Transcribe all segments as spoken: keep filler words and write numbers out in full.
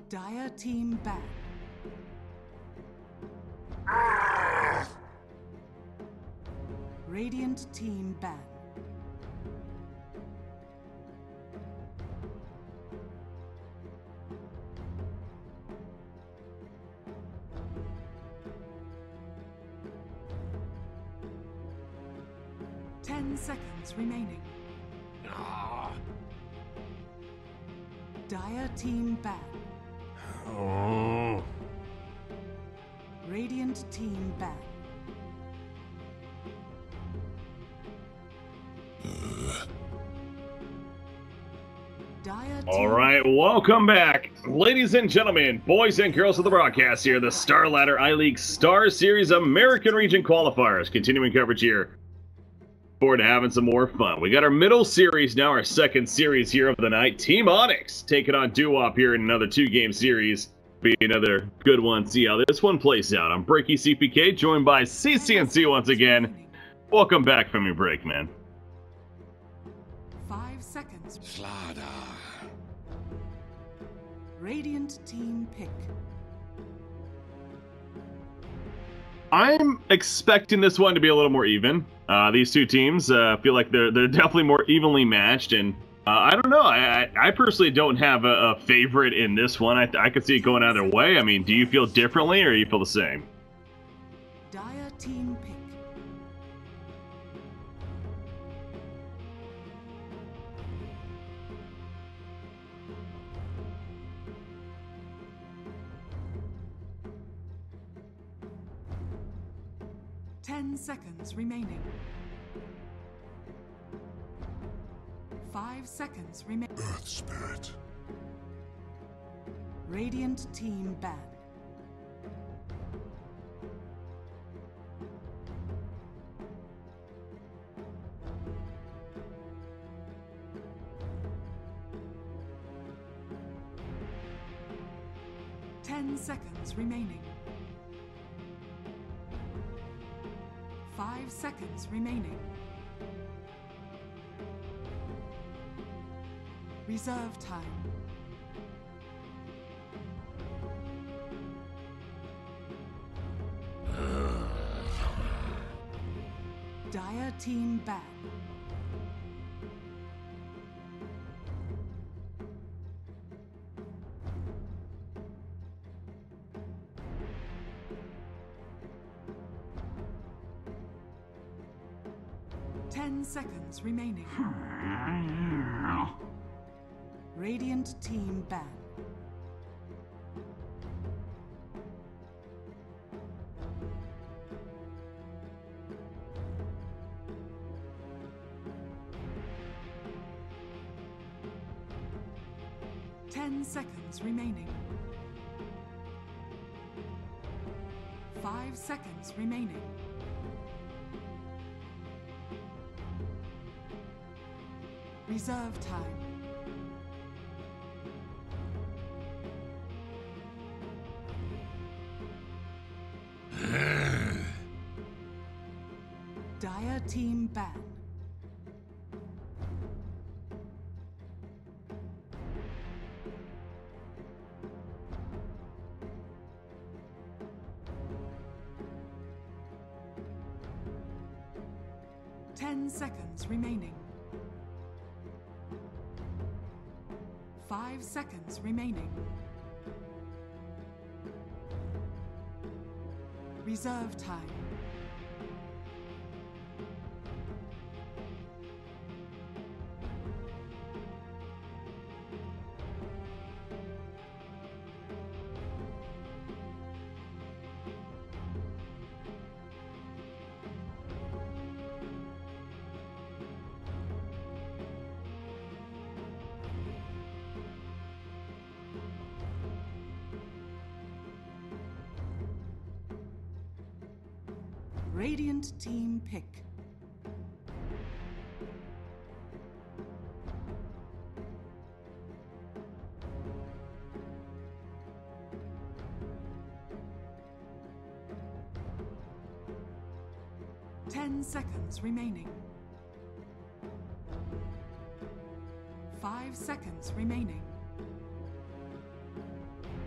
Dire team ban. Radiant team ban. Ten seconds remaining. Dire team ban. Oh. Radiant team ban. Dire All team right, welcome back, ladies and gentlemen, boys and girls of the broadcast here, the Star Ladder iLeague Star Series American Region Qualifiers. Continuing coverage here. Forward to having some more fun. We got our middle series now, our second series here of the night. Team Onyx taking on Doo-Wop here in another two-game series. Be another good one. See how this one plays out. I'm Breaky C P K, joined by C C N C once again. Welcome back from your break, man. Five seconds. Slada. Radiant team pick. I'm expecting this one to be a little more even. Uh, these two teams uh, feel like they're they're definitely more evenly matched, and uh, I don't know. I I personally don't have a, a favorite in this one. I I could see it going either way. I mean, do you feel differently, or do you feel the same? Dire team pick. Ten seconds remaining. Five seconds remaining. Earth Spirit. Radiant team ban. Ten seconds remaining. Five seconds remaining. Reserve time. Dire team ban. Ten seconds remaining. Radiant team ban. Ten seconds remaining. Five seconds remaining. Reserve time. Dire team ban. Ten seconds remaining. Five seconds remaining. Reserve time. Radiant team pick. Ten seconds remaining. Five seconds remaining.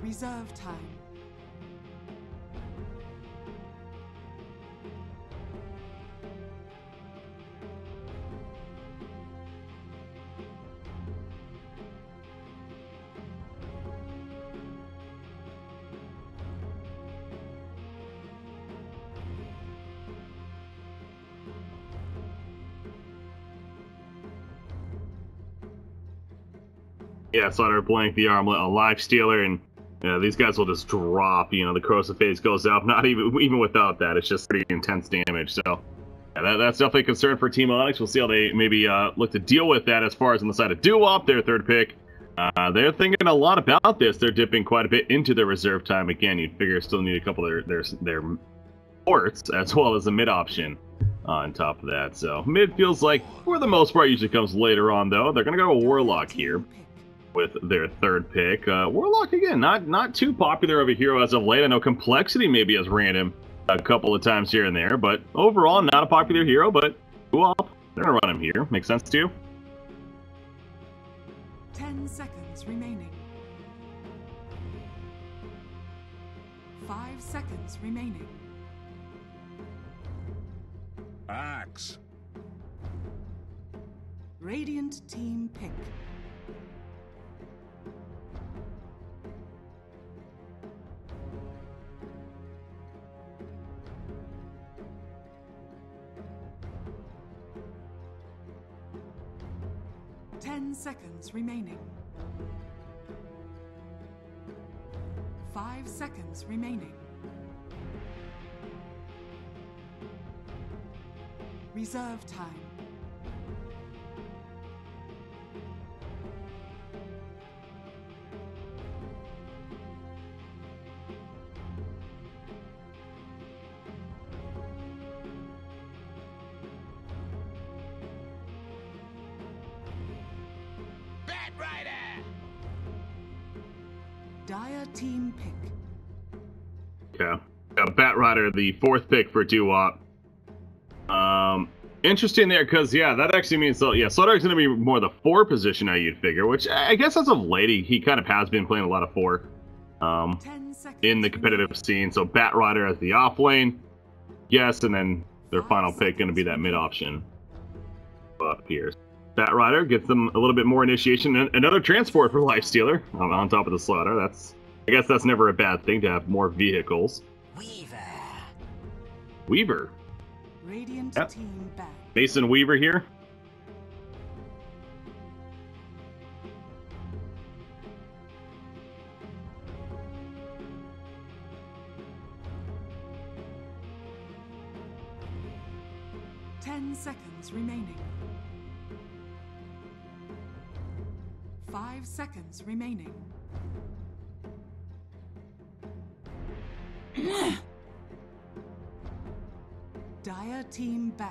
Reserve time. Yeah, Slaughter blank the armlet, a life stealer, and yeah, these guys will just drop. You know, the corrosive phase goes up. Not even even without that, it's just pretty intense damage. So yeah, that, that's definitely a concern for Team Onyx. We'll see how they maybe uh, look to deal with that. As far as on the side of Doo-Wop, their third pick, uh, they're thinking a lot about this. They're dipping quite a bit into their reserve time. Again, you'd figure still need a couple of their their, their ports as well as a mid option on top of that. So mid feels like for the most part usually comes later on though. They're gonna go a Warlock here with their third pick. Uh, Warlock, again, not not too popular of a hero as of late. I know Complexity maybe has ran him a couple of times here and there, but overall, not a popular hero, but Doo-Wop, they're going to run him here. Makes sense to you? Ten seconds remaining. Five seconds remaining. Axe. Radiant team pick. Ten seconds remaining. Five seconds remaining. Reserve time. Dire team pick. Yeah. yeah Bat Rider, the fourth pick for Doo-Wop. Um, interesting there, because, yeah, that actually means, so, yeah, Slaughter's going to be more the four position, now you'd figure, which I guess as of late, he, he kind of has been playing a lot of four um, in the competitive scene. So Bat Rider as the off lane, yes, and then their final pick going to be that mid option up here. Bat Rider gets them a little bit more initiation. And another transport for Lifestealer on, on top of the Slaughter. That's, I guess that's never a bad thing to have more vehicles. Weaver. Weaver. Radiant Yep. team back. Mason Weaver here. Ten seconds remaining. Five seconds remaining. Dire team ban.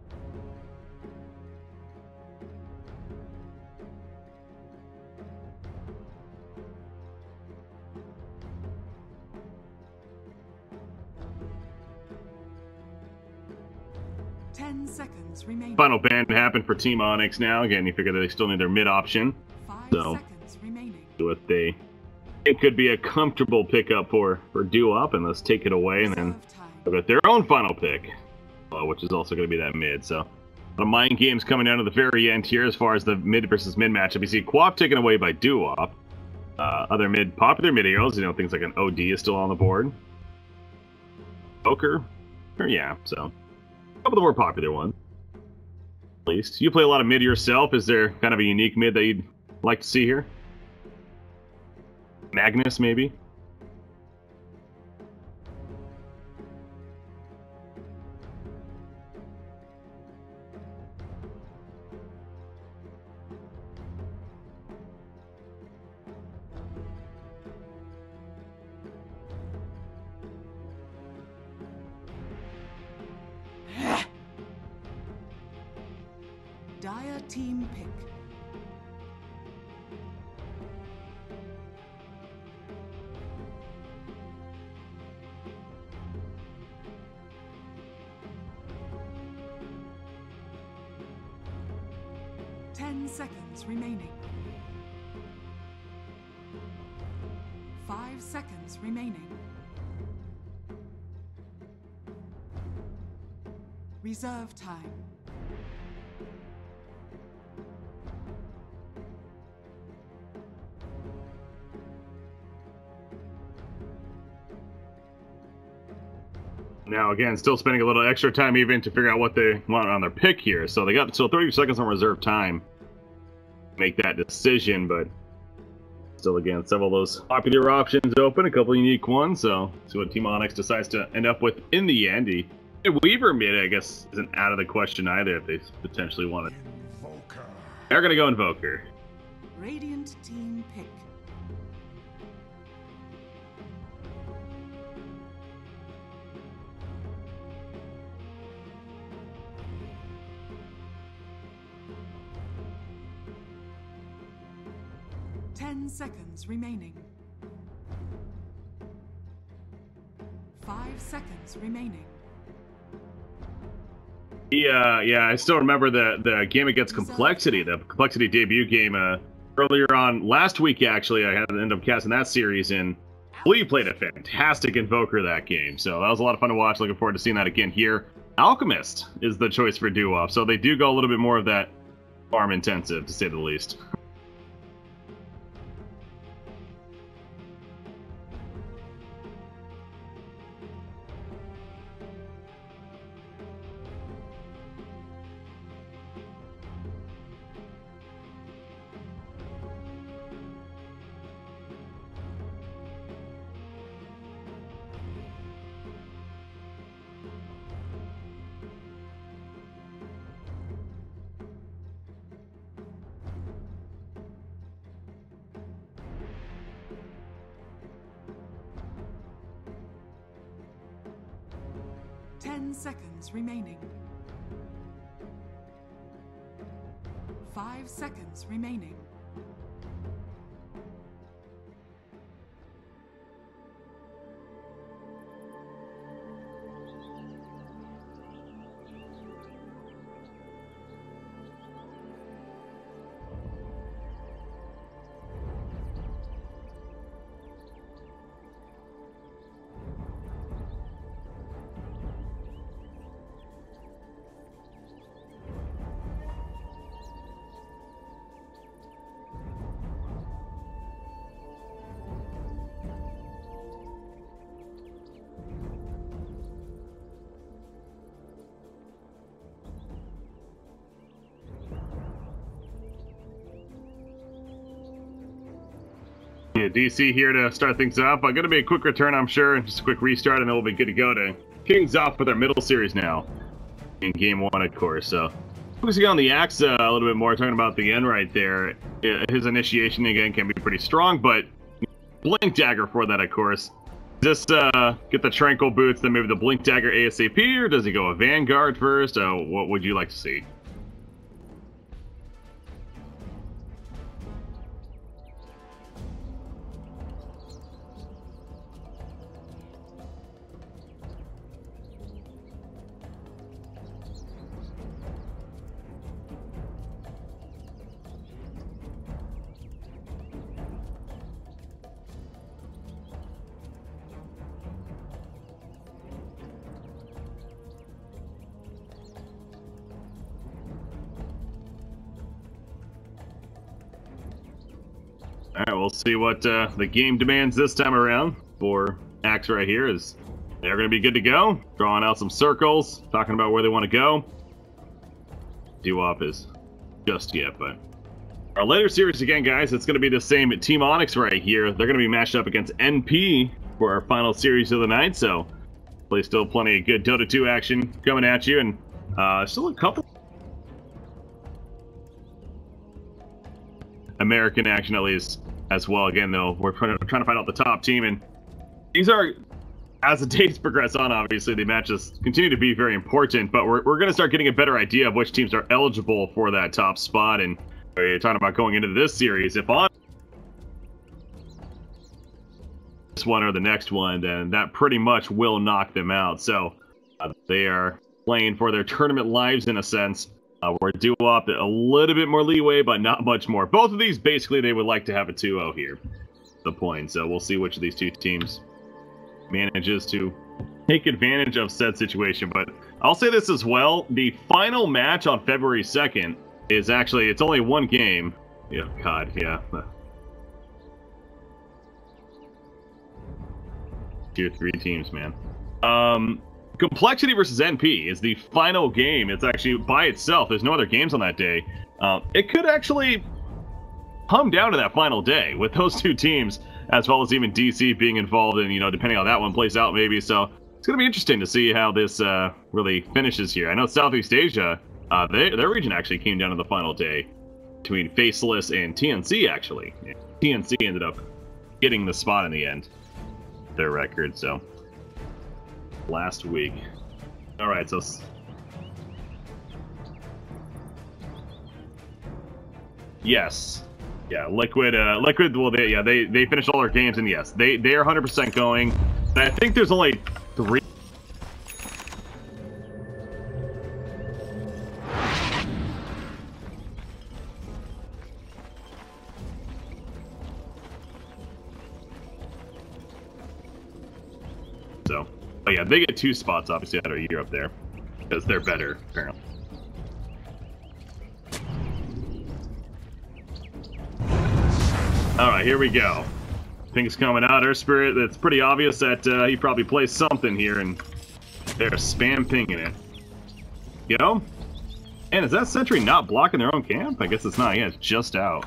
Ten seconds remaining. Final ban happened for Team Onyx now. Again, you figure that they still need their mid option. Five So, seconds remaining. do what they it could be a comfortable pickup for for Doo-Wop, and let's take it away, and then Reserve time. they'll get their own final pick, uh, which is also going to be that mid. So, a lot of mind games coming down to the very end here as far as the mid versus mid matchup. You see Quap taken away by Doo-Wop. Uh, other mid popular mid heroes, you know, things like an O D is still on the board. Poker, or yeah, so a couple of the more popular ones. At least you play a lot of mid yourself. Is there kind of a unique mid that you'd like to see here? Magnus, maybe? Dire team pick. Ten seconds remaining. Five seconds remaining. Reserve time. Now, again, still spending a little extra time even to figure out what they want on their pick here. So they got still thirty seconds on reserve time to make that decision, but still, again, several of those popular options open, a couple unique ones. So see what Team Onyx decides to end up with in the end. The Weaver mid, I guess, isn't out of the question either if they potentially want it. Invoker. They're going to go Invoker. Radiant team pick. Ten seconds remaining. Five seconds remaining. Yeah, yeah, I still remember the the game against Complexity, the Complexity debut game uh, earlier on last week. Actually, I had to end up casting that series, and Lee played a fantastic Invoker that game, so that was a lot of fun to watch. Looking forward to seeing that again here. Alchemist is the choice for duo, so they do go a little bit more of that farm intensive, to say the least. Ten seconds remaining. Five seconds remaining. Yeah, D C here to start things off. Uh, going to be a quick return, I'm sure. Just a quick restart, and then we'll be good to go to Kings off with our middle series now. In game one, of course. So, focusing on the Axe uh, a little bit more, talking about the end right there. His initiation, again, can be pretty strong, but Blink Dagger for that, of course. Does this uh, get the Tranquil Boots, then maybe the Blink Dagger ASAP, or does he go a Vanguard first? Uh, what would you like to see? All right, we'll see what uh, the game demands this time around for Axe right here. Is they're going to be good to go. Drawing out some circles, talking about where they want to go. Dewop is just yet, but our later series again, guys, it's going to be the same Team Onyx right here. They're going to be matched up against N P for our final series of the night, so play still plenty of good Dota two action coming at you, and uh, still a couple American action at least as well. Again, though, we're trying to, trying to find out the top team, and these are, as the days progress on, obviously the matches continue to be very important, but we're, we're going to start getting a better idea of which teams are eligible for that top spot. And we're talking about going into this series, if on this one or the next one, then that pretty much will knock them out. So uh, they are playing for their tournament lives in a sense. Uh, we're due up a little bit more leeway, but not much more. Both of these, basically, they would like to have a two oh here. the point. So we'll see which of these two teams manages to take advantage of said situation. But I'll say this as well. The final match on February second is actually, it's only one game. Yeah, God, yeah. Tier three teams, man. Um, Complexity versus N P is the final game. It's actually by itself. There's no other games on that day. Um, it could actually come down to that final day with those two teams, as well as even D C being involved in, you know, depending on how that one plays out maybe. So it's going to be interesting to see how this uh, really finishes here. I know Southeast Asia, uh, they, their region actually came down to the final day between Faceless and T N C, actually. T N C ended up getting the spot in the end, their record, so last week. All right, so yes, yeah, Liquid, uh, Liquid. Well, they, yeah, they they finished all their games, and yes, they they are one hundred percent going. And I think there's only three. So, but yeah, they get two spots obviously out of Europe there because they're better apparently. All right, here we go. Things coming out. Earth Spirit. It's pretty obvious that uh, he probably plays something here, and they're spam pinging it. You know? And is that sentry not blocking their own camp? I guess it's not. Yeah, it's just out.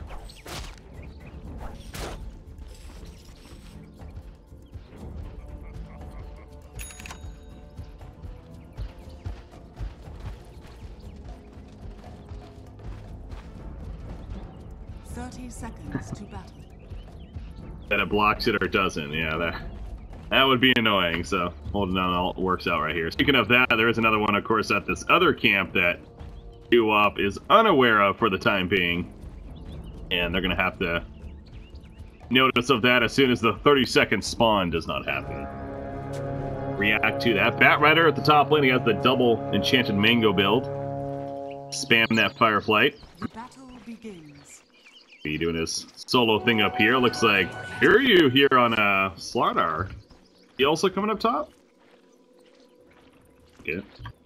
thirty seconds to battle. That it blocks it or doesn't. Yeah, that that would be annoying. So holding on all works out right here. Speaking of that, there is another one, of course, at this other camp that U O P is unaware of for the time being, and they're gonna have to notice of that as soon as the thirty second spawn does not happen. React to that. Bat Rider at the top lane. He has the double enchanted mango build. Spam that Fireflight. The battle begins. Be doing his solo thing up here. Looks like Hiryu here on uh, Slardar. He also coming up top? Good.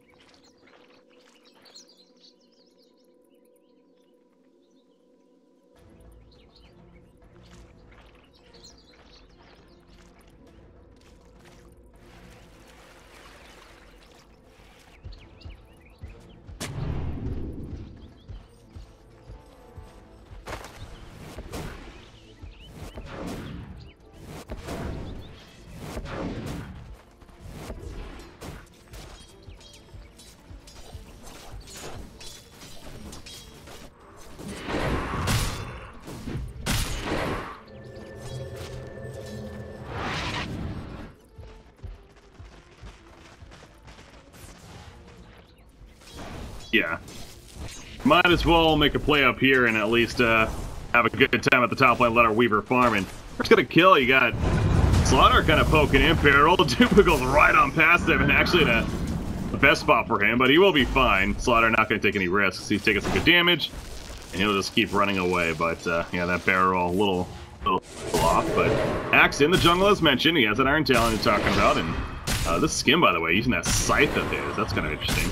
Yeah. Might as well make a play up here and at least uh, have a good time at the top lane, let our Weaver farm. And first gonna kill, you got Slaughter kind of poking in. Barrel Duper goes right on past him, and actually the, the best spot for him, but he will be fine. Slaughter not gonna take any risks. He's taking some good damage, and he'll just keep running away. But uh, yeah, that barrel a little, little off. But Axe in the jungle as mentioned. He has an Iron Talon he's talking about, and uh, this skin, by the way, using that scythe of his, that's kind of interesting.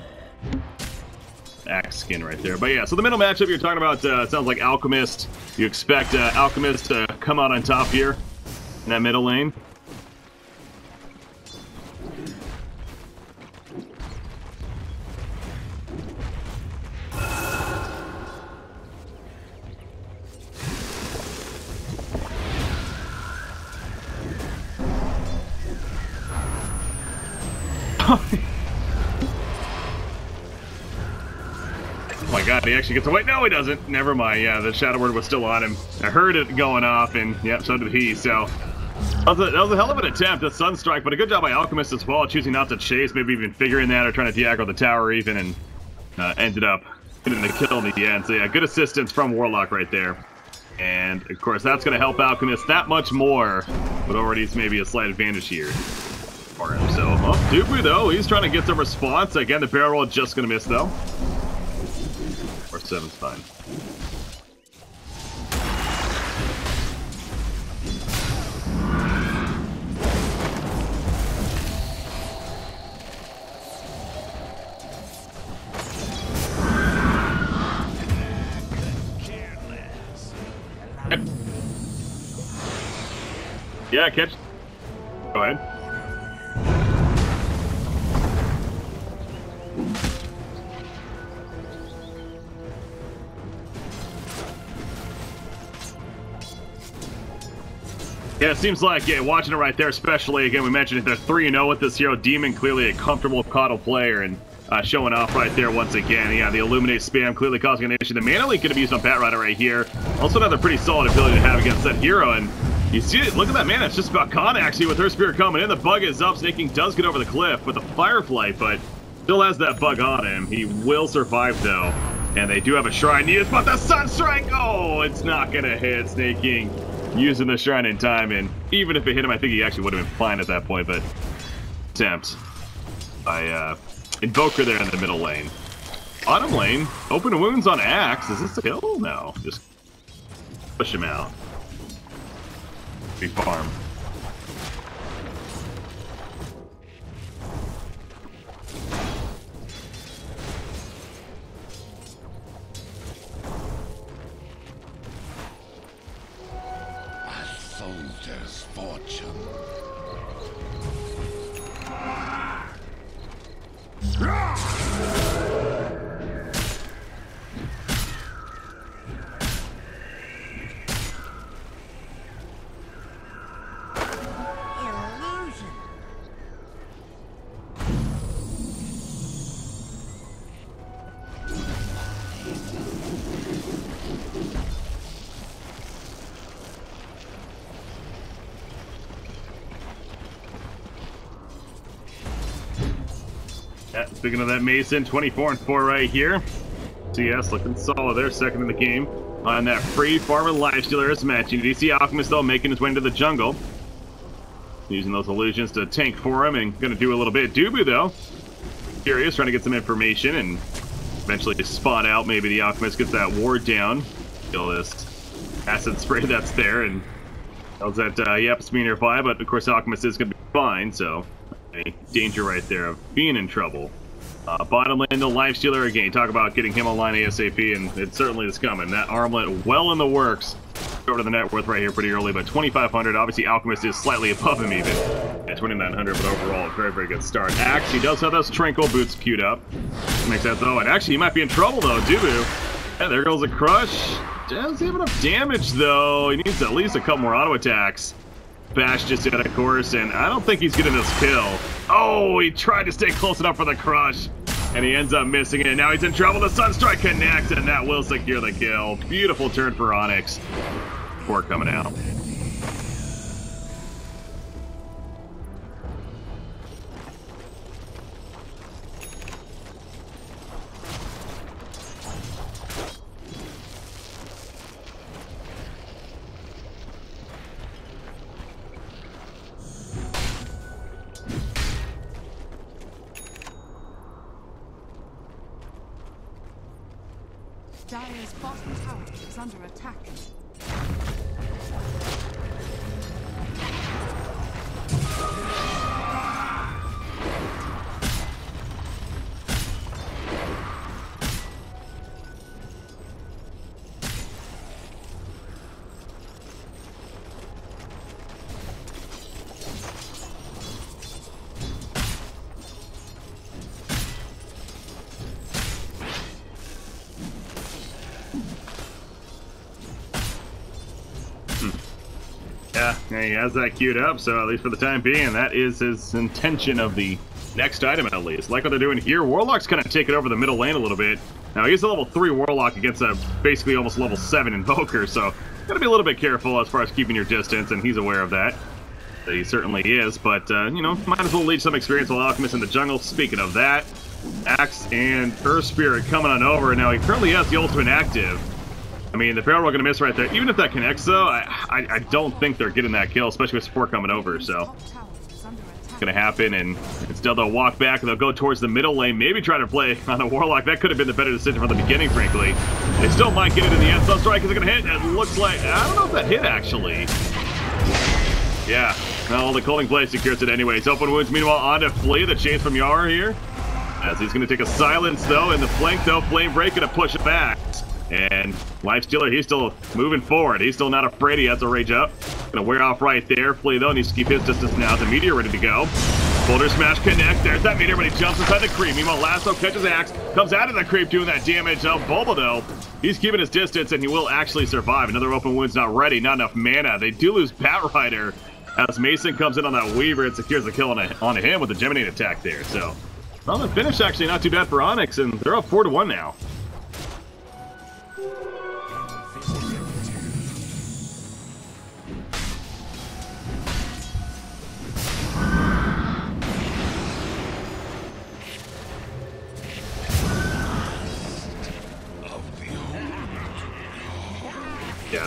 Axe skin right there. But yeah, so the middle matchup you're talking about uh, sounds like Alchemist. You expect uh, Alchemist to come out on top here in that middle lane. Oh my god, he actually gets away. No, he doesn't. Never mind. Yeah, the Shadow Word was still on him. I heard it going off, and yep, so did he. So that was, a, that was a hell of an attempt at Sunstrike, but a good job by Alchemist as well, choosing not to chase, maybe even figuring that or trying to de-aggro the tower even, and uh, ended up getting the kill in the end. So yeah, good assistance from Warlock right there. And of course, that's going to help Alchemist that much more, but already it's maybe a slight advantage here for him. So, oh, Dupu though, he's trying to get some response. Again, the barrel roll just going to miss though. Or seven's fine. Yeah, catch. Go ahead. Yeah, it seems like, yeah, watching it right there, especially, again, we mentioned it, they're three and oh with this hero. Demon, clearly a comfortable Coddle player, and uh, showing off right there once again. Yeah, the Illuminate spam clearly causing an issue. The Mana Leak could be used on Bat Rider right here. Also another pretty solid ability to have against that hero, and you see it, look at that mana, it's just about gone actually with her Spirit coming in. The bug is up, Snake King does get over the cliff with a Firefly, but still has that bug on him. He will survive though, and they do have a Shrine needed, but the Sunstrike, oh, it's not gonna hit. Snake King using the Shrine in time, and even if it hit him, I think he actually would have been fine at that point, but attempt by uh, Invoker there in the middle lane. Bottom lane, open wounds on Axe. Is this a kill? No, just push him out. Big farm. Soldier's fortune. Yeah, speaking of that Mason, twenty-four and four right here. C S looking solid there, second in the game. On that free farm and lifestealer is matching. D C Alchemist though making his way into the jungle. Using those illusions to tank for him and gonna do a little bit. Dubu though, curious, trying to get some information and eventually just spot out. Maybe the Alchemist gets that ward down. Kill this acid spray that's there and tells that uh, Yep's being nearby, but of course Alchemist is gonna be fine, so a danger right there of being in trouble. Uh, bottom lane, the Lifestealer again. Talk about getting him online ASAP, and it certainly is coming. That armlet well in the works. Over to the net worth right here pretty early, but twenty-five hundred. Obviously, Alchemist is slightly above him even at twenty-nine hundred, but overall, very, very good start. Axe, he does have those Trinkle boots queued up. Makes sense, though. And actually, he might be in trouble, though. Dubu. Yeah, there goes a Crush. Does have enough damage, though. He needs at least a couple more auto attacks. Bash just did, of course, and I don't think he's getting this kill. Oh, he tried to stay close enough for the Crush, and he ends up missing it. Now he's in trouble. The Sunstrike connects, and that will secure the kill. Beautiful turn for Onyx. Before coming out. Dire's bottom tower is under attack. Yeah, he has that queued up, so at least for the time being, that is his intention of the next item at least. Like what they're doing here, Warlock's kind of taking over the middle lane a little bit. Now, he's a level three Warlock against a basically almost level seven Invoker, so gotta be a little bit careful as far as keeping your distance, and he's aware of that. He certainly is, but, uh, you know, might as well lead some experience with Alchemist in the jungle. Speaking of that, Axe and Earth Spirit coming on over. Now, he currently has the ultimate active. I mean, the barrel we're going to miss right there. Even if that connects, though, I, I, I don't think they're getting that kill, especially with support coming over, so it's going to happen, and instead they'll walk back, and they'll go towards the middle lane, maybe try to play on a Warlock. That could have been the better decision from the beginning, frankly. They still might get it in the end. Sunstrike is going to hit, and it looks like, I don't know if that hit, actually. Yeah, well, the Culling Blade secures it anyways. Open wounds, meanwhile, on to Flea, the chase from Yara here. As he's going to take a silence, though, in the flank, though, Flame Break going to push it back. And Lifestealer, he's still moving forward. He's still not afraid. He has a rage up. Gonna wear off right there. Flea, though, needs to keep his distance now. The Meteor ready to go. Boulder Smash connect. There's that Meteor, but he jumps inside the creep. Meanwhile, Lasso catches Axe. Comes out of the creep doing that damage. Now, Bulba, though, he's keeping his distance, and he will actually survive. Another open wound's not ready. Not enough mana. They do lose Batrider as Mason comes in on that Weaver and secures the kill on, a, on him with the Geminate attack there. So, well, the finish actually not too bad for Onyx, and they're up four to one now. Yeah.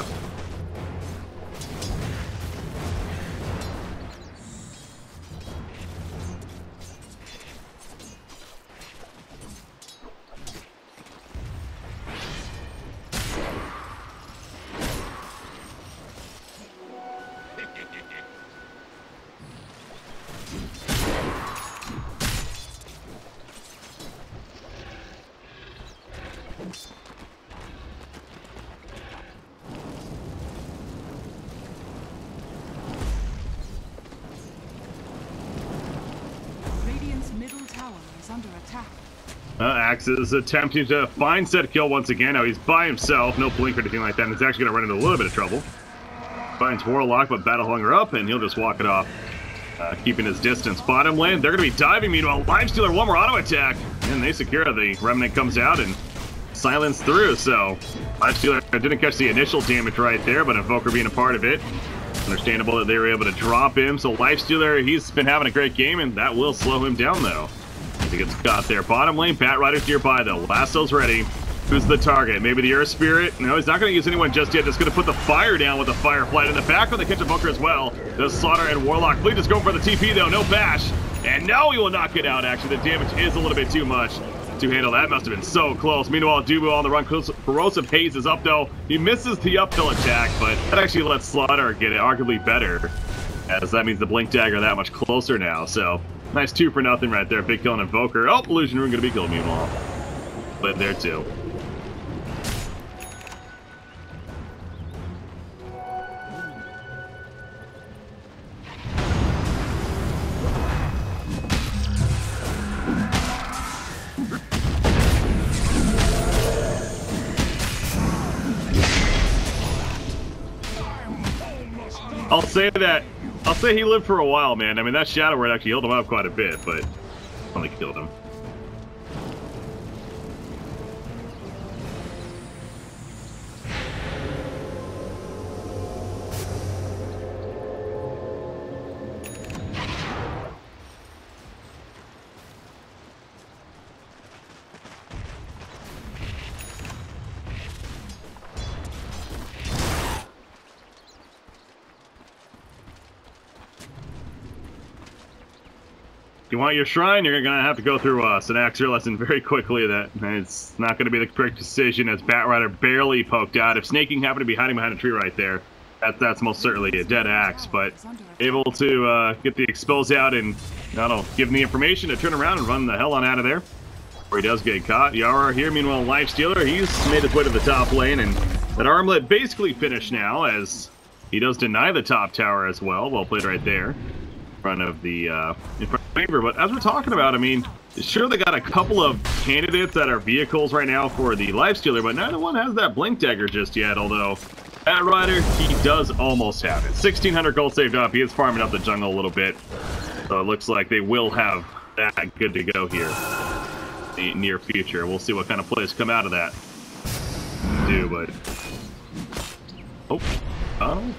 Radiant's middle tower is under attack. Uh, Axe is attempting to find said kill once again. Now he's by himself, no blink or anything like that, and he's actually going to run into a little bit of trouble. Finds Warlock, but Battle Hunger up, and he'll just walk it off, uh, keeping his distance. Bottom lane, they're going to be diving. Meanwhile, Lifestealer, one more auto attack, and they secure. The Remnant comes out and silence through. So Lifestealer didn't catch the initial damage right there, but Invoker being a part of it, understandable that they were able to drop him. So Lifestealer, he's been having a great game, and that will slow him down though. As he gets caught there. Bottom lane, Batrider's nearby though. Lasso's ready. Who's the target? Maybe the Earth Spirit? No, he's not going to use anyone just yet. Just going to put the fire down with the Fireflight in the back of the Kitchen Bunker as well. The Slaughter and Warlock. Fleet is going for the T P though. No bash. And no, he will not get out actually. The damage is a little bit too much to handle. That must have been so close. Meanwhile, Dubu on the run. Corrosive Haze is up though. He misses the uphill attack, but that actually lets Slaughter get it arguably better, as that means the Blink Dagger that much closer now. So nice two for nothing right there. Big kill on Invoker. Oh, Illusion Rune going to be killed meanwhile. But there too. I'll say that, I'll say he lived for a while, man. I mean, that Shadow Word actually healed him up quite a bit, but only killed him. If you want your shrine, you're going to have to go through us. And Axe realizing very quickly that it's not going to be the correct decision, as Batrider barely poked out. If Snaking happened to be hiding behind a tree right there, that, that's most certainly a dead Axe. But able to uh, get the expose out and, that'll give him the information to turn around and run the hell on out of there, where he does get caught. Yara here, meanwhile, Lifestealer, he's made his way to the top lane, and that Armlet basically finished now, as he does deny the top tower as well. Well played right there. Front of the uh, in front of the Weaver. But as we're talking about, I mean, sure they got a couple of candidates that are vehicles right now for the Lifestealer, but neither one has that Blink Dagger just yet. Although Batrider, he does almost have it. sixteen hundred gold saved up. He is farming up the jungle a little bit, so it looks like they will have that good to go here in the near future. We'll see what kind of plays come out of that. Do but oh, oh.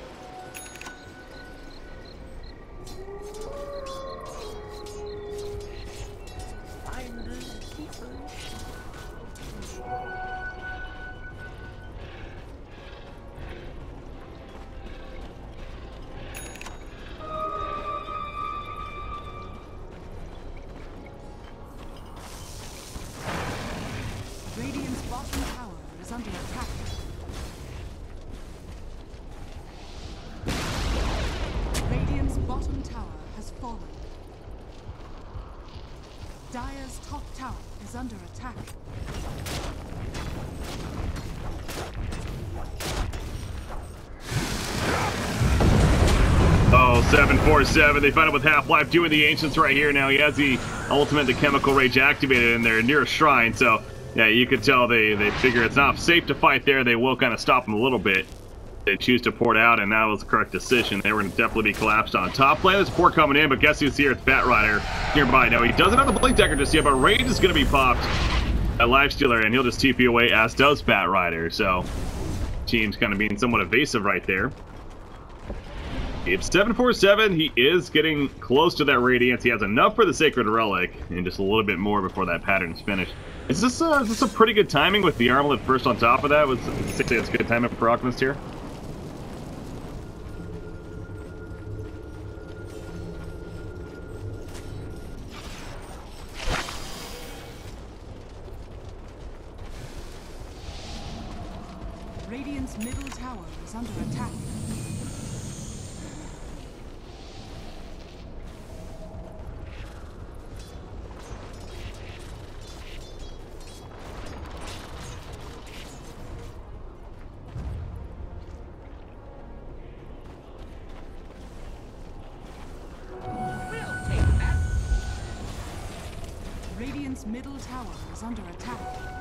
Radiant's bottom tower is under attack. Radiant's bottom tower has fallen. Dire's top tower is under attack. seven four seven, they find out with Half-Life doing the Ancients right here now. He has the ultimate, the Chemical Rage activated in there near a shrine, so yeah, you could tell they, they figure it's not safe to fight there. They will kind of stop him a little bit. They choose to port out, and that was the correct decision. They were going to definitely be collapsed on top lane. There's a port coming in, but guess who's here? It's Batrider nearby. Now, he doesn't have the Blink Dagger just yet, but Rage is going to be popped at Lifestealer, and he'll just T P away, as does Batrider. So, team's kind of being somewhat evasive right there. It's seven four seven. He is getting close to that Radiance. He has enough for the Sacred Relic, and just a little bit more before that pattern's finished. Is this, uh, is this a pretty good timing with the Armlet first on top of that? Was it's good timing for Alchemist here? Radiant's middle tower is under attack. Radiant's middle tower is under attack.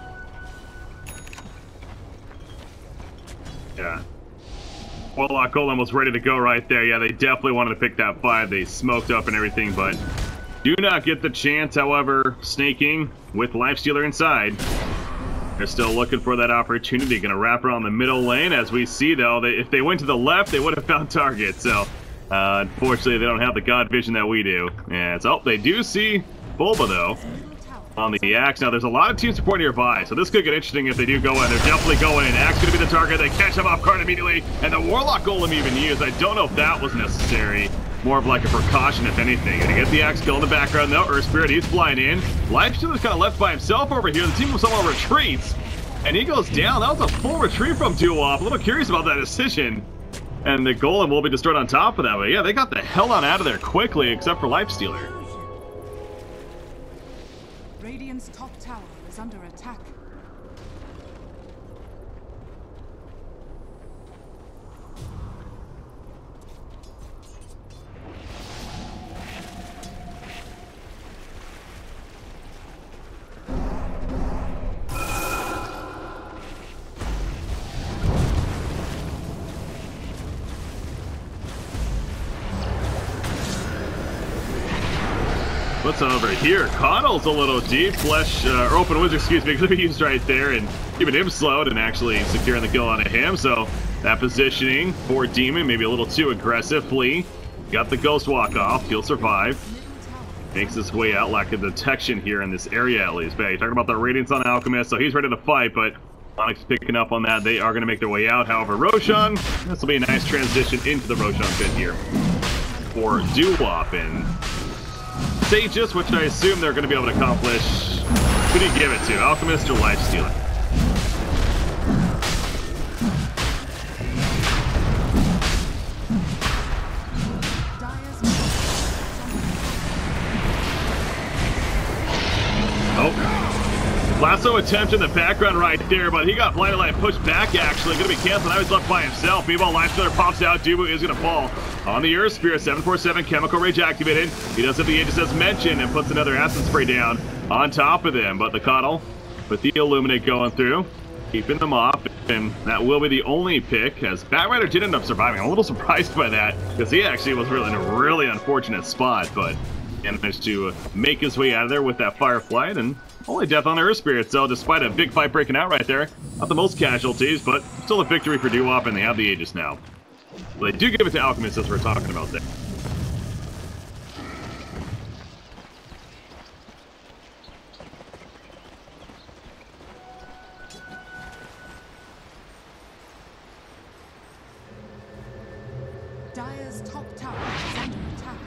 Yeah. Warlock Golem was ready to go right there. Yeah, they definitely wanted to pick that five. They smoked up and everything, but do not get the chance, however, snaking with Lifestealer inside. They're still looking for that opportunity. Going to wrap around the middle lane. As we see, though, they, if they went to the left, they would have found target. So, uh, unfortunately, they don't have the God vision that we do. And so, oh, they do see Bulba, though, on the Axe. Now, there's a lot of team support nearby, so this could get interesting if they do go in. They're definitely going in. Axe going to be the target. They catch him off guard immediately, and the Warlock Golem even used. I don't know if that was necessary. More of like a precaution, if anything. Gonna get the Axe kill in the background, though. Earth Spirit, he's flying in. Lifestealer's kind of left by himself over here. The team of someone retreats, and he goes down. That was a full retreat from Duop. A little curious about that decision. And the Golem will be destroyed on top of that. But yeah, they got the hell on out of there quickly, except for Lifestealer. Radiant's top tower is under attack. What's over here? Coddle's a little deep. Flesh, uh, or Open Wizard, excuse me, could be used right there and keeping him slowed and actually securing the kill onto him. So that positioning for Demon, maybe a little too aggressively. Got the Ghost Walk off. He'll survive. Makes his way out, lack of detection here in this area at least. But you're talking about the Radiance on Alchemist, so he's ready to fight, but Onyx picking up on that. They are going to make their way out. However, Roshan, this will be a nice transition into the Roshan pit here for Duop and Sages, which I assume they're going to be able to accomplish. Who do you give it to, Alchemist or Lifestealer? Oh, lasso attempt in the background right there, but he got Blinded Light pushed back, actually. Going to be canceled. Now he's left by himself. Meanwhile, Lifestealer pops out. Dubu is going to fall. On the Earth Spirit, seven four seven, Chemical Rage activated. He does have the Aegis as mentioned and puts another Acid Spray down on top of them. But the Coddle, with the Illuminate going through, keeping them off. And that will be the only pick, as Batrider did end up surviving. I'm a little surprised by that, because he actually was really in a really unfortunate spot. But he managed to make his way out of there with that Firefly, and only death on Earth Spirit. So despite a big fight breaking out right there, not the most casualties, but still a victory for Duop, and they have the Aegis now. Well, they do give it to Alchemist, as we're talking about there. Dire's top tower is under attack.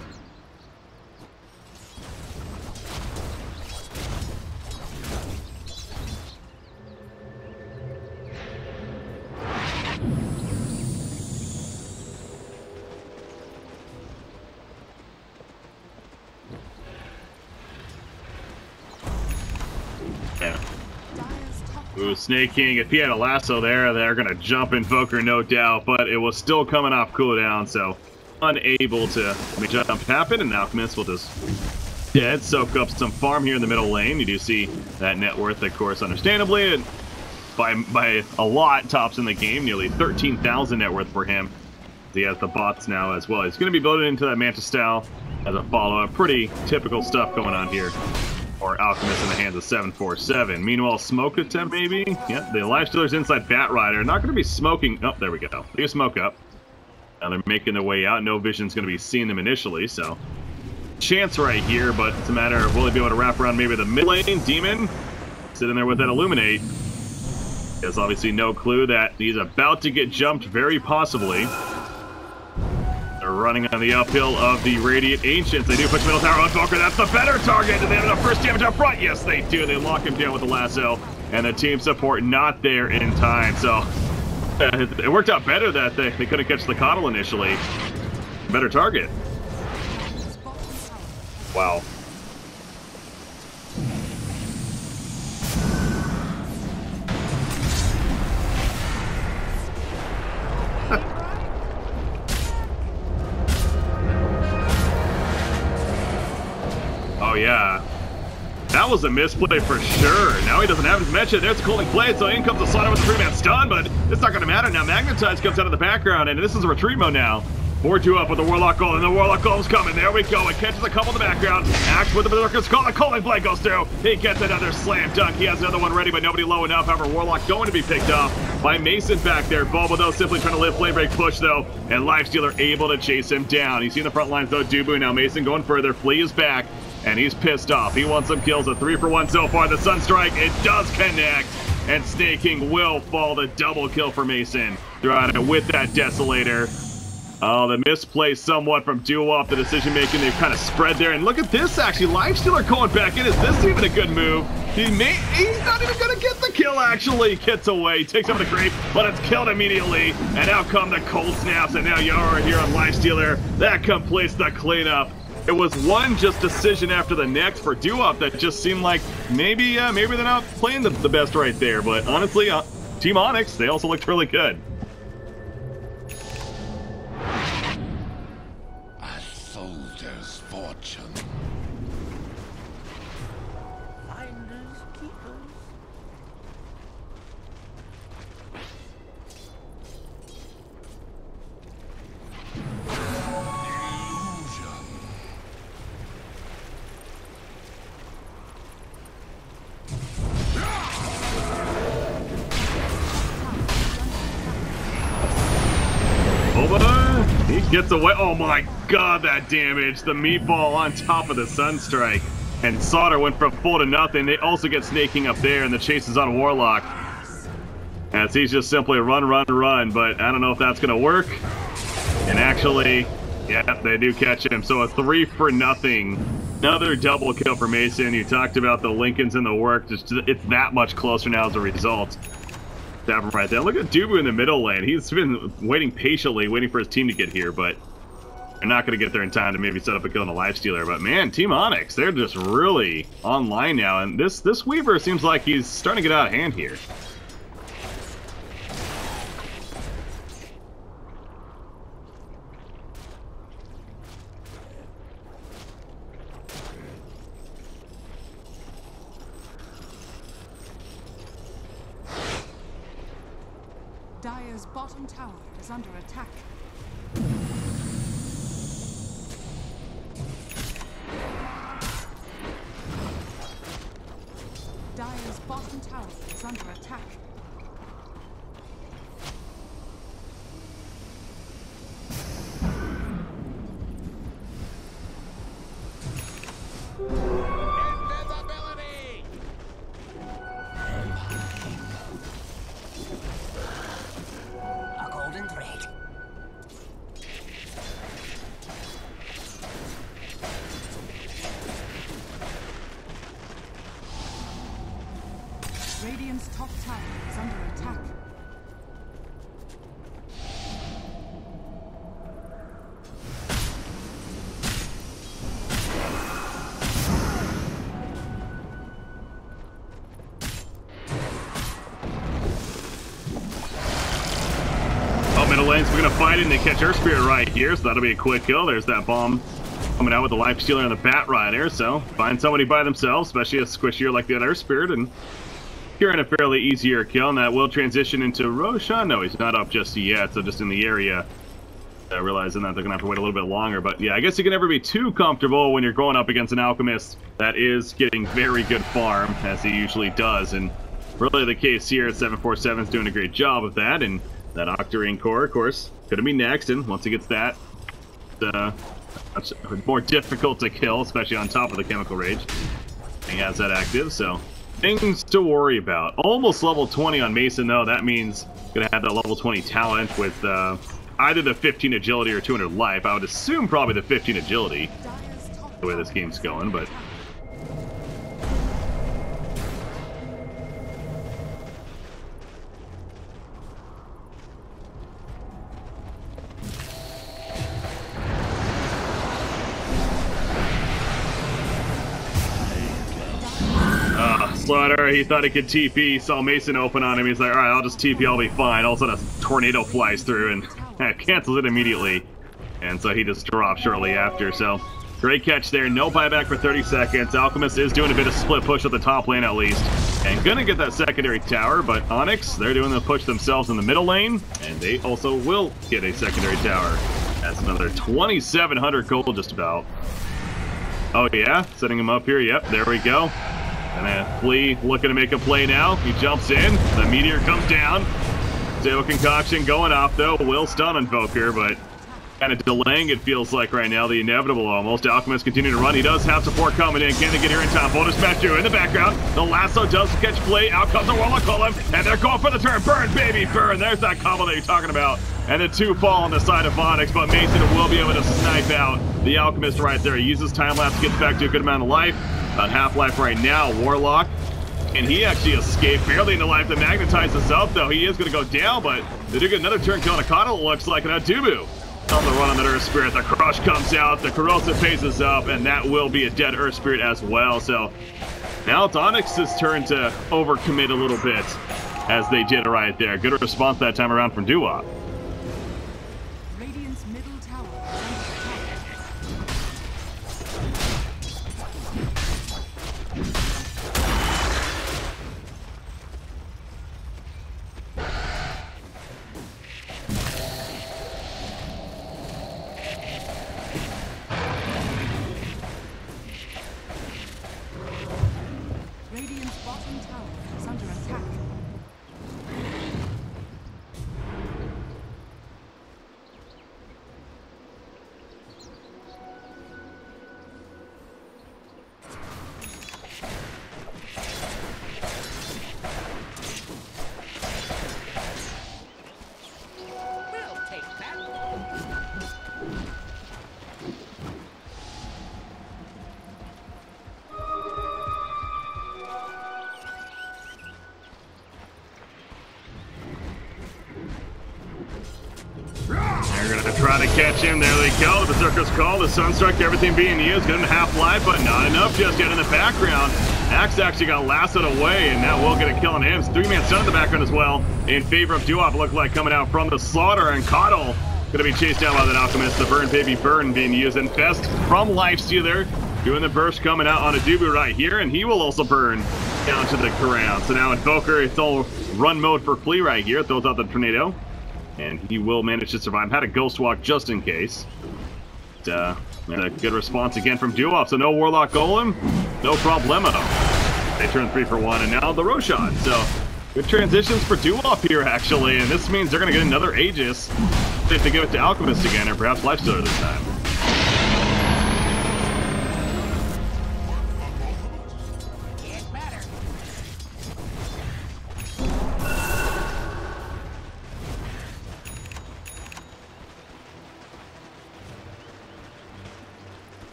Ooh, Snake King, if he had a lasso there, they're going to jump Invoker, no doubt, but it was still coming off cooldown, so unable to make jump happen, and Alchemist will just dead, soak up some farm here in the middle lane. You do see that net worth, of course, understandably, and by by a lot tops in the game, nearly thirteen thousand net worth for him. He has the bots now as well. He's going to be building into that Manta style as a follow-up. Pretty typical stuff going on here. Or Alchemist in the hands of seven four seven. Meanwhile, smoke attempt maybe? Yep, the Lifestealer's inside Bat Rider. Not going to be smoking. Oh, there we go. They smoke up. Now they're making their way out. No Vision's going to be seeing them initially, so chance right here, but it's a matter of will he be able to wrap around maybe the mid lane. Demon sitting there with that Illuminate. He has obviously no clue that he's about to get jumped, very possibly. They're running on the uphill of the Radiant Ancients. They do push middle tower on Falker. That's the better target. Do they have enough first damage up front? Yes, they do. They lock him down with the lasso, and the team support not there in time. So uh, it worked out better that they, they couldn't catch the Coddle initially. Better target. Wow. Oh yeah, that was a misplay for sure. Now he doesn't have his mention. There's a Colding Blade, so in comes the Slaughter with the three-man stun, but it's not going to matter now. Magnetize comes out of the background, and this is a retreat mode now. four two up with the Warlock Golem, and the Warlock Golem's coming. There we go. It catches a couple in the background. Axe with the Berserker's Call. The Colding Blade goes through. He gets another slam dunk. He has another one ready, but nobody low enough. However, Warlock going to be picked off by Mason back there. Bulba, though, simply trying to live Flame Break push, though, and Lifestealer able to chase him down. You see in the front lines, though, Dubu. Now Mason going further. Flea is back, and he's pissed off. He wants some kills. A three for one so far. The Sunstrike, it does connect, and Snake King will fall. The double kill for Mason. Throughout it with that Desolator. Oh, the misplay somewhat from Duo-Op, the decision-making. They've kind of spread there. And look at this, actually. Lifestealer going back in. Is this even a good move? He may, he's not even going to get the kill, actually. Gets away, takes out the creep, but it's killed immediately. And out come the cold snaps, and now Yara here on Lifestealer. That completes the cleanup. It was one just decision after the next for Duo-Op that just seemed like maybe uh, maybe they're not playing the, the best right there. But honestly, uh, Team Onyx, they also looked really good. Fortune. Finders keepers. Boba, he gets away. Oh my god, that damage. The meatball on top of the Sunstrike. And Sauter went from full to nothing. They also get Snaking up there, and the chase is on Warlock. As he's just simply run, run, run. But I don't know if that's going to work. And actually, yeah, they do catch him. So a three for nothing. Another double kill for Mason. You talked about the Lincolns in the work. Just, it's that much closer now as a result. Stab him right there. Look at Dubu in the middle lane. He's been waiting patiently, waiting for his team to get here, but they're not going to get there in time to maybe set up a kill on a Lifestealer. But man, Team Onyx, they're just really online now, and this this Weaver seems like he's starting to get out of hand here. Dire's bottom tower is under attack. Dire's bottom tower is under attack. Radiant's top tower is under attack. Oh, middle lane's gonna fight it, and they catch Earth Spirit right here, so that'll be a quick kill. There's that bomb coming out with the Life Stealer and the Bat Rider, so find somebody by themselves, especially a squishier like the Earth Spirit, and you're in a fairly easier kill, and that will transition into Roshan. No, he's not up just yet, so just in the area. Uh, realizing that they're gonna have to wait a little bit longer, but yeah, I guess you can never be too comfortable when you're going up against an Alchemist that is getting very good farm, as he usually does, and really the case here at seven four seven is doing a great job of that, and that Octarine Core, of course, gonna be next, and once he gets that, uh, much more difficult to kill, especially on top of the Chemical Rage. He has that active, so things to worry about. Almost level twenty on Mason, though. That means gonna have that level twenty talent with uh, either the fifteen agility or two hundred life. I would assume probably the fifteen agility, the way this game's going, but... Slaughter, he thought he could T P, saw Mason open on him, he's like, alright, I'll just T P, I'll be fine. All of a sudden a tornado flies through and cancels it immediately. And so he just dropped shortly after, so great catch there, no buyback for thirty seconds. Alchemist is doing a bit of split push at the top lane at least, and gonna get that secondary tower, but Onyx, they're doing the push themselves in the middle lane, and they also will get a secondary tower. That's another twenty-seven hundred gold just about. Oh yeah, setting him up here, yep, there we go. And uh, Flea looking to make a play now. He jumps in. The meteor comes down. Stable Concoction going off, though. Will stun Invoker, but kind of delaying, it feels like right now. The inevitable almost. Alchemist continuing to run. He does have support coming in. Can they get here in time? Bonus match in the background. The lasso does catch Flea. Out comes the Warlock Golem. And they're going for the turn. Burn, baby, burn. There's that combo that you're talking about. And the two fall on the side of Onyx, but Mason will be able to snipe out the Alchemist right there. He uses time-lapse, gets back to a good amount of life. About half-life right now, Warlock. And he actually escaped barely into life to magnetize this up, though. He is going to go down, but they do get another turn kill on a Coddle, it looks like, and a Dubu. On the run on that Earth Spirit, the Crush comes out, the Corrosive phases up, and that will be a dead Earth Spirit as well. So now it's Onyx's turn to overcommit a little bit, as they did right there. Good response that time around from Doo-Wop. Radiant's middle tower is under Radiant's bottom tower is under attack. We'll take that. They're going to try to catch him. There they go. The Circus Call, the Sunstruck, everything being used. Getting half-life, but not enough just yet in the background. Axe actually got lassoed away, and that will get a kill on him. Three-man stun in the background as well. In favor of Doo-Wop, look like coming out from the Slaughter, and Coddle going to be chased down by that Alchemist. The Burn Baby Burn being used. And Fest from Lifestealer doing the burst coming out on a Dubu right here, and he will also burn down to the ground. So now Invoker, it's all run mode for Flea right here. Throws out the Tornado. And he will manage to survive. Had a Ghost Walk just in case. But, uh, and a good response again from Doo-Wop. So no Warlock Golem, no problemo. They turn three for one, and now the Roshan. So good transitions for Doo-Wop here, actually. And this means they're going to get another Aegis if they give it to Alchemist again, or perhaps Lifestealer this time. Get better.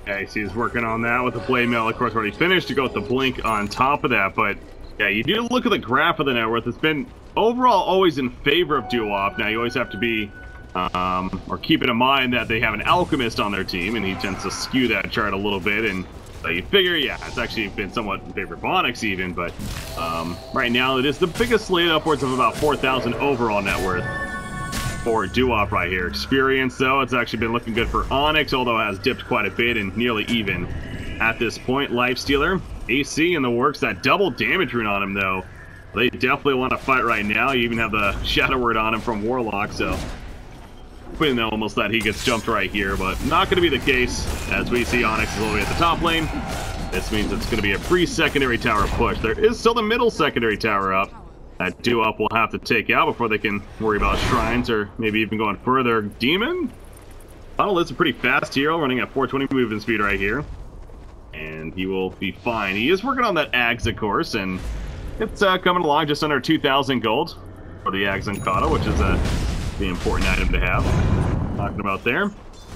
Okay, so he's working on that with the blade mail, of course, already finished to go with the blink on top of that. But yeah, you do look at the graph of the net worth. It's been overall always in favor of Duop. Now you always have to be, um, or keep it in mind that they have an alchemist on their team, and he tends to skew that chart a little bit. And so you figure, yeah, it's actually been somewhat in favor of Onyx even. But um, right now it is the biggest slate, upwards of about four thousand overall net worth for Duop right here. Experience, though, it's actually been looking good for Onyx, although it has dipped quite a bit and nearly even at this point. Lifestealer, A C in the works. That double damage rune on him, though. They definitely want to fight right now. You even have the Shadow Word on him from Warlock, so we know almost that he gets jumped right here, but not going to be the case, as we see Onyx is all the way at the top lane. This means it's going to be a free secondary tower push. There is still the middle secondary tower up that Duop will have to take out before they can worry about shrines, or maybe even going further. Demon? Monolith's a pretty fast hero, running at four twenty movement speed right here. And he will be fine. He is working on that Ags, of course, and it's uh, coming along just under two thousand gold for the Ags and Kata, which is a the important item to have. Talking about there.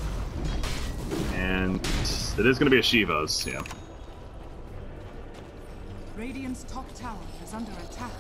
And it is going to be a Shiva's, yeah. Radiant's top tower is under attack.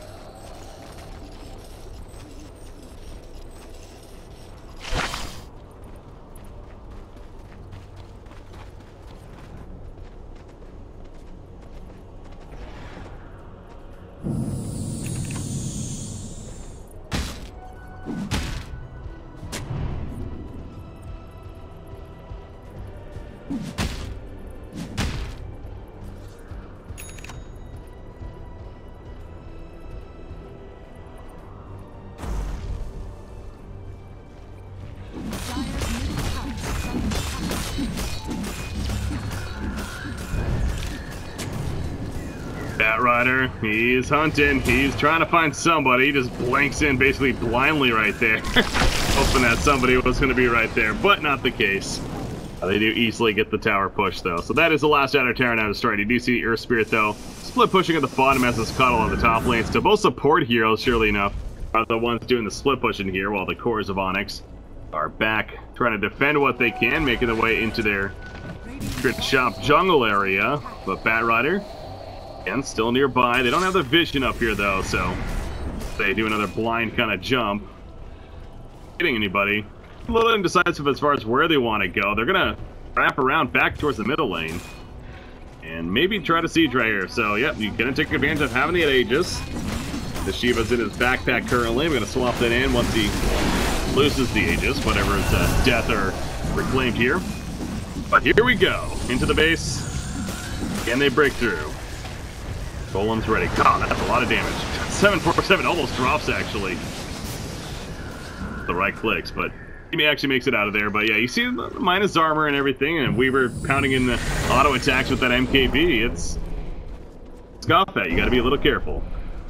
Batrider, he's hunting. He's trying to find somebody. He just blanks in basically blindly right there. Hoping that somebody was going to be right there, but not the case. Uh, they do easily get the tower push, though. So that is the last Shadow Tower now destroyed. You do see Earth Spirit, though. Split pushing at the bottom as this Cuddle on the top lane. So both support heroes, surely enough, are the ones doing the split pushing here, while the cores of Onyx are back trying to defend what they can, making their way into their Secret Shop jungle area. But Batrider, again, still nearby. They don't have the vision up here, though, so they do another blind kind of jump. Hitting anybody. A little indecisive as far as where they want to go. They're going to wrap around back towards the middle lane and maybe try to siege right here. So, yep, you're going to take advantage of having the Aegis. The Shiva's in his backpack currently. I'm going to swap that in once he loses the Aegis, whatever is uh, death or reclaimed here. But here we go. Into the base. Can they break through? Golem's ready. God, that's a lot of damage. seven four seven almost drops, actually. The right clicks, but he actually makes it out of there. But yeah, you see the minus armor and everything, and Weaver pounding in the auto attacks with that M K B. It's scoff at. You got to be a little careful.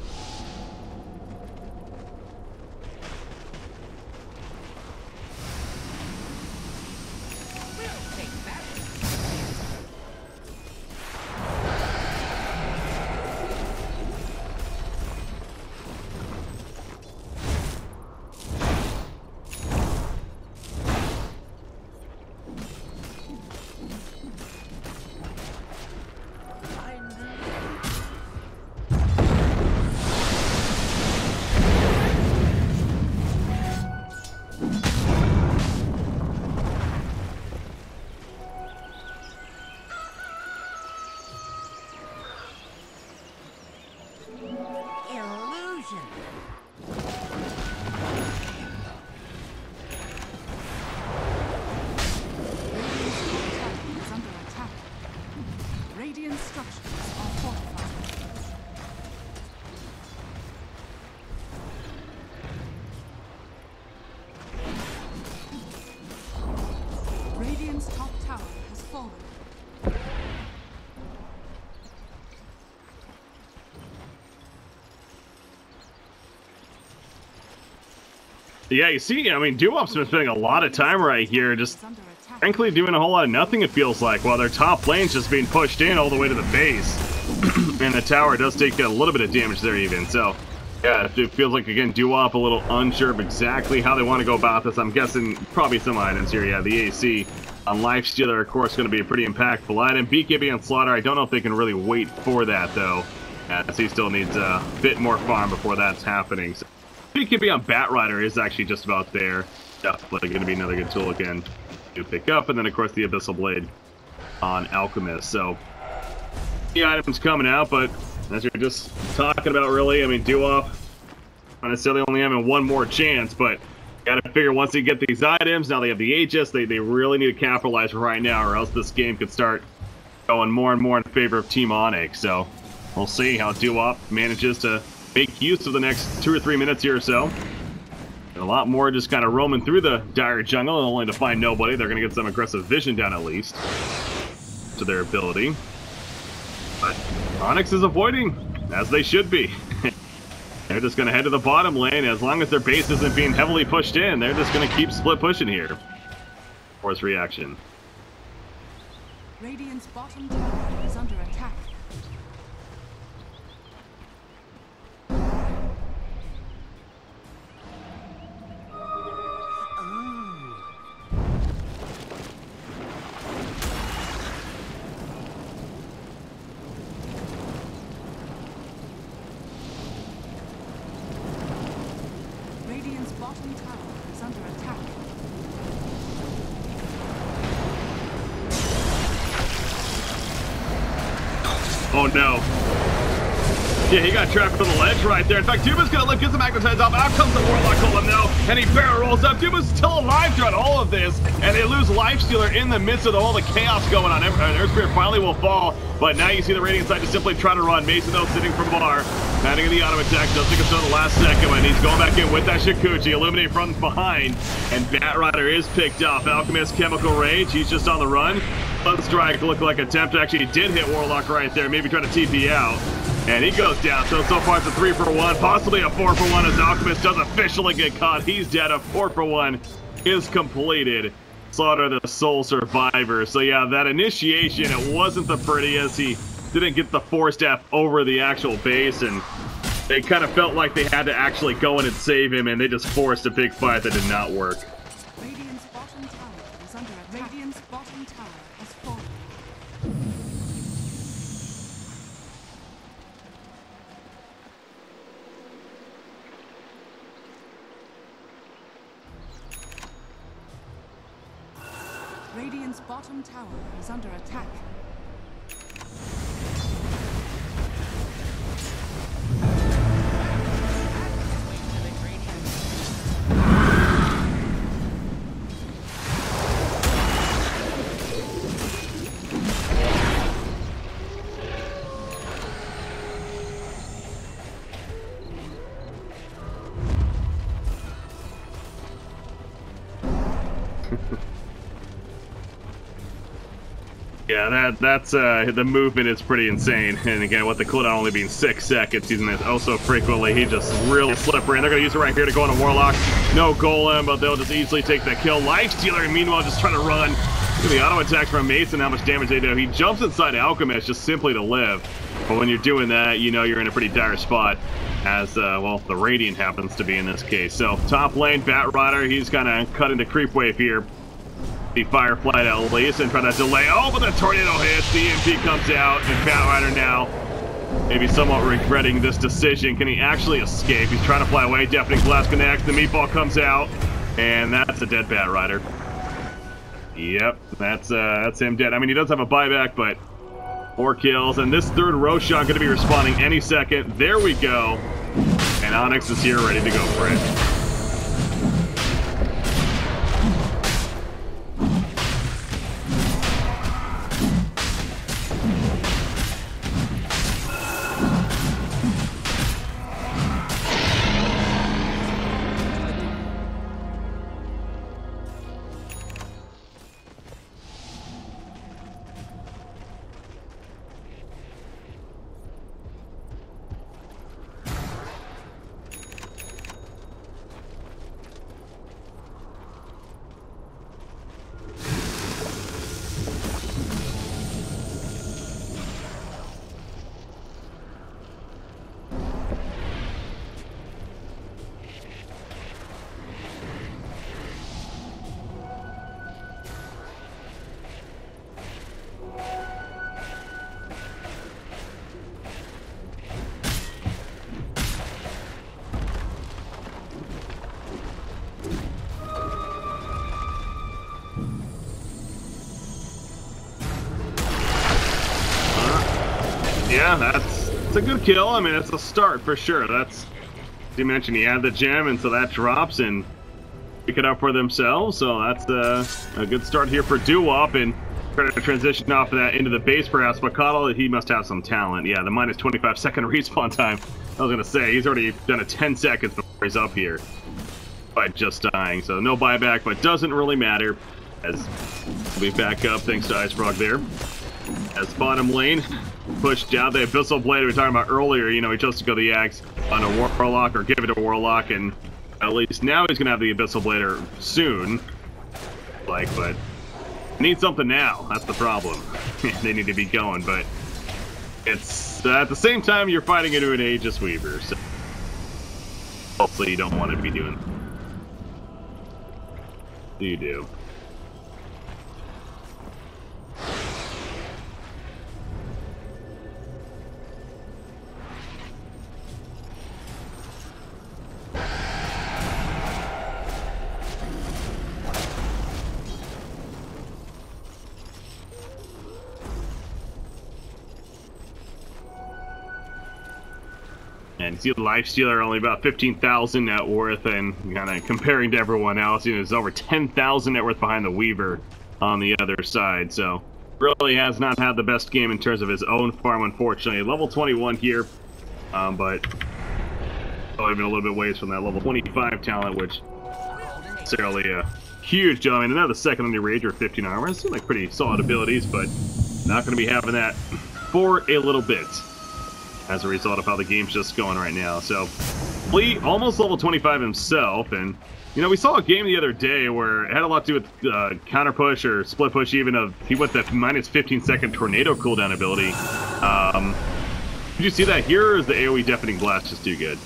Yeah, you see, I mean, Duop's been spending a lot of time right here, just frankly doing a whole lot of nothing, it feels like, while their top lane's just being pushed in all the way to the base. And the tower does take a little bit of damage there even, so yeah, it feels like, again, Duop a little unsure of exactly how they want to go about this. I'm guessing probably some items here. Yeah, the A C On Lifestealer, of course, going to be a pretty impactful item. B K B on Slaughter, I don't know if they can really wait for that, though, as he still needs a bit more farm before that's happening. So, B K B on Batrider is actually just about there. Definitely going to be another good tool again to pick up. And then, of course, the Abyssal Blade on Alchemist. So, the items coming out, but as you're just talking about, really, I mean, Duop not necessarily only having one more chance, but gotta figure once they get these items, now they have the Aegis, they, they really need to capitalize right now, or else this game could start going more and more in favor of Team Onyx. So we'll see how Duop manages to make use of the next two or three minutes here or so. And a lot more just kind of roaming through the dire jungle, only to find nobody. They're gonna get some aggressive vision down at least to their ability. But Onyx is avoiding, as they should be. They're just going to head to the bottom lane. As long as their base isn't being heavily pushed in, they're just going to keep split pushing here. Force reaction. Radiant's bottom tower is under attack. Radiant's bottom tower is under attack. Oh no. Yeah, he got trapped on the ledge right there. In fact, Duba's gonna lift, gets the magnetize off. Out comes the Warlock Golem though, and he barrel rolls up. Duba's still alive throughout all of this, and they lose Lifestealer in the midst of all the chaos going on. Earth Spirit finally will fall, but now you see the Radiant side just simply try to run. Mason though sitting from bar, landing in the auto attack, does take us to the last second, and he's going back in with that Shukuchi, Illuminate from behind, and Batrider is picked off. Alchemist, Chemical Rage, he's just on the run. Sunstrike looked like attempt actually did hit Warlock right there, maybe trying to T P out. And he goes down, so so far it's a three for one, possibly a four for one as Alchemist does officially get caught. He's dead, a four for one is completed. Slaughter the sole survivor. So yeah, that initiation, it wasn't the prettiest. He didn't get the four staff over the actual base, and they kind of felt like they had to actually go in and save him, and they just forced a big fight that did not work. Radiant's bottom tower is under attack. Radiant's bottom tower has fallen. Radiant's bottom tower is under attack. Yeah, that that's uh, the movement is pretty insane. And again, with the cooldown only being six seconds, using this oh so frequently, he just really slippery. And they're gonna use it right here to go into Warlock. No Golem, but they'll just easily take the kill. Lifestealer, meanwhile, just trying to run. Look at the auto attack from Mason, how much damage they do. He jumps inside Alchemist just simply to live. But when you're doing that, you know you're in a pretty dire spot. As, uh, well, the Radiant happens to be in this case. So, top lane, Batrider, he's kind of cut into creep wave here. The Firefly at least, and try to delay. Oh, but the tornado hits. The E M P comes out, and Batrider now maybe somewhat regretting this decision. Can he actually escape? He's trying to fly away. Deafening Blast connects. The meatball comes out, and that's a dead Batrider. Yep, that's uh, that's him dead. I mean, he does have a buyback, but four kills, and this third Roshan going to be responding any second. There we go, and Onyx is here, ready to go for it. yeah, that's it's a good kill. I mean, it's a start for sure. That's, you mentioned he had the gem, and so that drops and pick it up for themselves. So that's uh, a good start here for Doo-Wop, and trying to transition off of that into the base perhaps. But Coddle, he must have some talent. Yeah, the minus twenty-five second respawn time. I was gonna say he's already done a ten seconds before he's up here by just dying. So no buyback, but doesn't really matter, as we back up thanks to Ice Frog there. As bottom lane pushed down, the Abyssal Blade we were talking about earlier, you know, he chose to go the Axe on a Warlock, or give it a Warlock, and at least now he's gonna have the Abyssal Blader soon. Like, but need something now. That's the problem. They need to be going, but it's uh, at the same time you're fighting into an Aegis Weaver, so hopefully you don't want to be doing. You do. And see the Lifestealer only about fifteen thousand net worth, and kind of comparing to everyone else, you know, there's over ten thousand net worth behind the Weaver on the other side. So really has not had the best game in terms of his own farm, unfortunately. Level twenty-one here, um, but oh, even a little bit ways from that level twenty-five talent, which necessarily a huge jump. I mean, another second on your Rager, fifteen armor. It seems like pretty solid abilities, but not going to be having that for a little bit, as a result of how the game's just going right now. So, Lee, almost level twenty-five himself, and, you know, we saw a game the other day where it had a lot to do with uh, counter push, or split push even, of, he went that minus fifteen second tornado cooldown ability. Um, did you see that here, or is the AoE Deafening Blast just too good?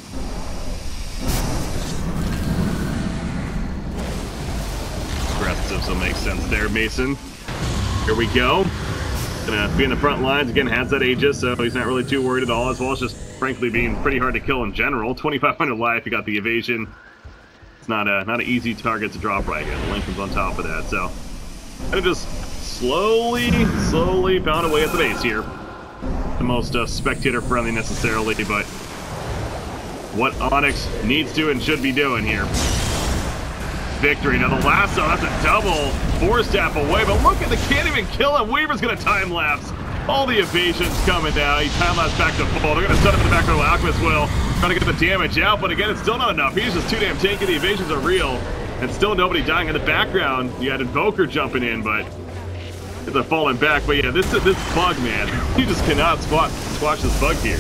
Aggressive, so makes sense there, Mason. Here we go. Gonna be in the front lines again, has that Aegis, so he's not really too worried at all, as well as just frankly being pretty hard to kill in general. twenty-five hundred life, you got the evasion. It's not a not an easy target to drop right here. The Lincoln's on top of that, so gonna just slowly, slowly pound away at the base here. The most uh, spectator friendly necessarily, but what Onyx needs to and should be doing here. Victory. Now the lasso, that's a double four staff away, but look at the can't even kill him. Weaver's gonna time lapse. All the evasions coming down. He time lapse back to full. They're gonna set him in the back row. Alchemist will try to get the damage out, but again, it's still not enough. He's just too damn tanky. The evasions are real, and still nobody dying in the background. You had Invoker jumping in, but they're falling back. But yeah, this this bug, man, you just cannot squat squash this bug here.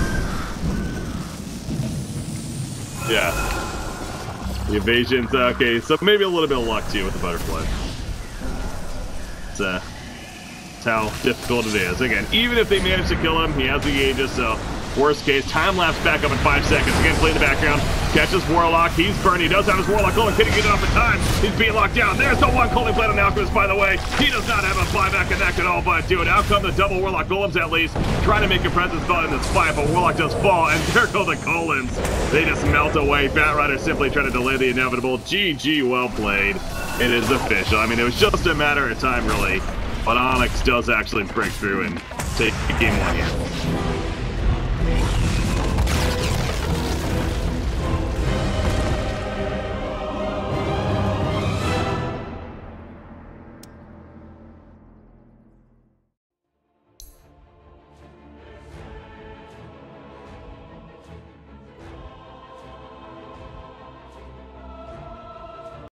Yeah. The evasions, uh, okay, so maybe a little bit of luck too with the butterfly. It's, uh, it's how difficult it is. Again, even if they manage to kill him, he has the Aegis, so worst case, time lapse back up in five seconds. Again, play in the background, catches Warlock, he's burned, he does have his Warlock going, couldn't get enough in time. He's being locked down. There's the one Colding Blade on Alchemist, by the way. He does not have a flyback connect at all, but dude, out come the double Warlock Golems at least, trying to make a presence felt in this fight, but Warlock does fall, and there go the Golems. They just melt away. Batrider simply trying to delay the inevitable. G G, well played. It is official. I mean, it was just a matter of time, really, but Onyx does actually break through and take game one here.